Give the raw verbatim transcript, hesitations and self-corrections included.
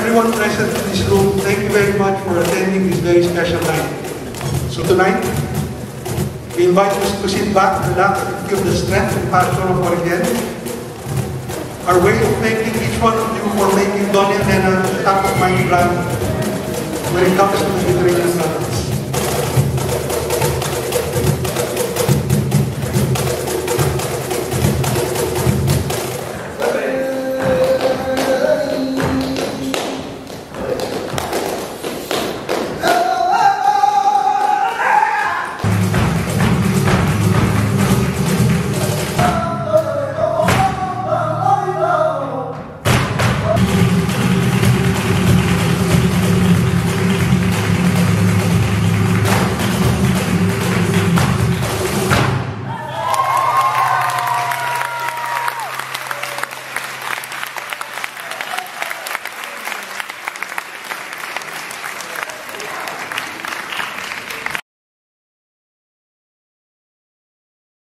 everyone present in this room, thank you very much for attending this very special night. So tonight, we invite you to sit back, relax, and feel the strength and passion of Origen. Our way of thanking each one of you for making Doña Elena the top of mind brand when it comes to the